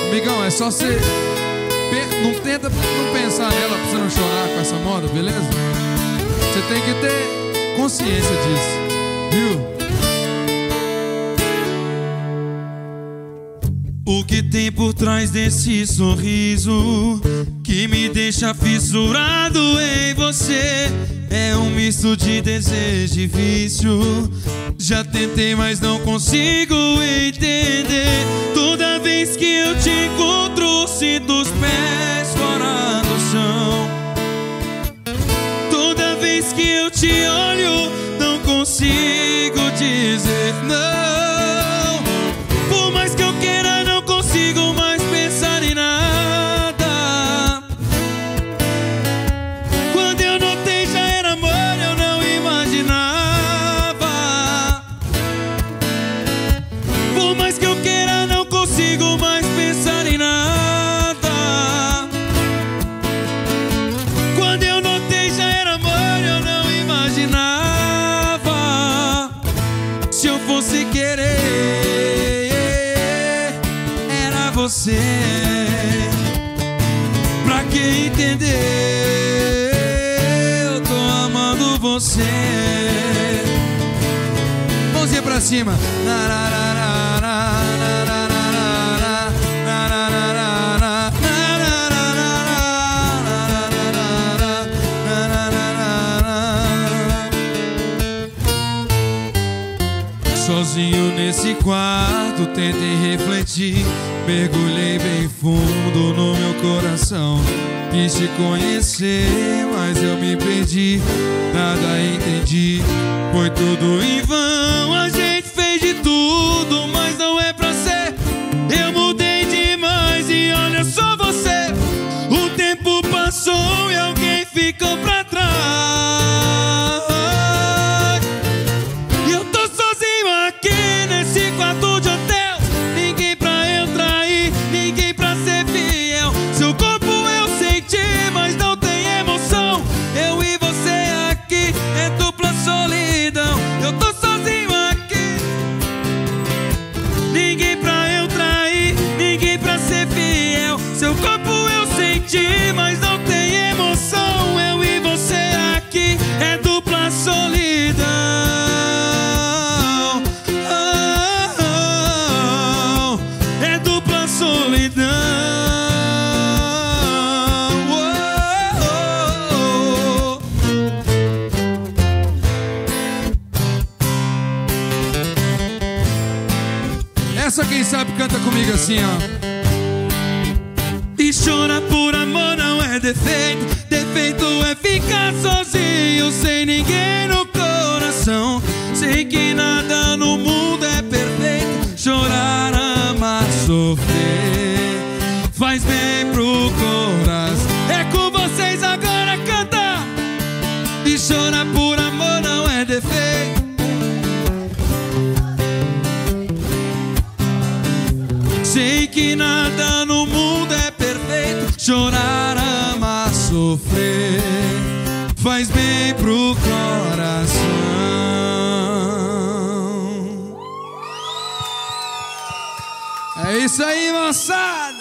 Amigão, é só você... Não tenta não pensar nela pra você não chorar com essa moda, beleza? Você tem que ter consciência disso, viu? O que tem por trás desse sorriso que me deixa fissurado em você? É um misto de desejo e vício. Já tentei, mas não consigo entender. Toda vez que eu te encontro, sinto os pés fora do chão. Toda vez que eu te olho, não consigo dizer não. Por mais que eu queira, não consigo mais pensar em nada. Quando eu notei já era amor, eu não imaginava. Por mais que eu queira, não consigo mais pensar em nada. Quando eu notei já era amor, eu não imaginava. Se eu fosse querer, era você. Pra que entender? Eu tô amando você. Mãozinha pra cima. Sozinho nesse quarto, tentei refletir. Mergulhei bem fundo no meu coração. Quis te conhecer, mas eu me perdi. Nada entendi, foi tudo em vão. A gente fez de tudo, mas não é pra ser. Eu mudei demais e olha só você. O tempo passou e alguém ficou pra trás. E eu tô sozinho aqui nesse quarto de hotel. Ninguém pra eu trair, ninguém pra ser fiel. Seu corpo eu senti, mas não tem emoção. Eu e você aqui é dupla solidão. Eu tô sozinho aqui. Ninguém pra eu trair, ninguém pra ser fiel. Seu corpo eu senti, mas não tem emoção. Eu e você aqui é dupla solidão. É dupla solidão. Essa quem sabe canta comigo assim, ó. E chorar por amor não é defeito. Defeito é ficar sozinho, sem ninguém no coração. Sei que nada no mundo é perfeito. Chorar, amar, sofrer faz bem pro coração. É com vocês agora, canta. E chorar por amor não é defeito. Sei que nada no mundo é perfeito. Chorar, amar, sofrer faz bem pro coração. É isso aí, moçada!